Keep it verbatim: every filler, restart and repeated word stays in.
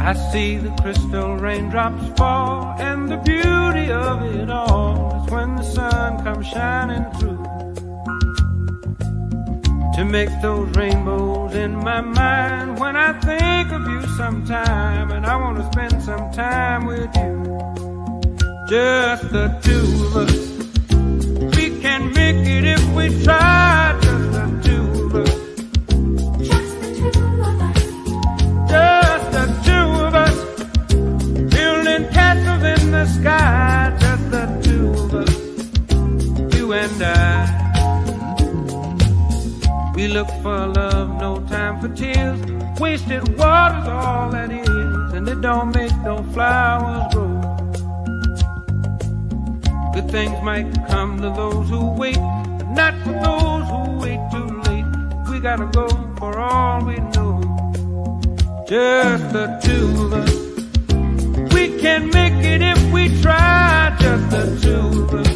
I see the crystal raindrops fall, and the beauty of it all is when the sun comes shining through to make those rainbows in my mind. When I think of you sometime, and I want to spend some time with you, just the two of us. We can make it if we try, just the two of us. Just the two of us. Just the two of us. Building castles in the sky, just the two of us. You and I. We look for love, no time for tears. Wasted water's all that is, and it don't make no flowers grow. Good things might come to those who wait, but not for those who wait too late. We gotta go for all we know. Just the two of us. We can make it if we try, just the two of us.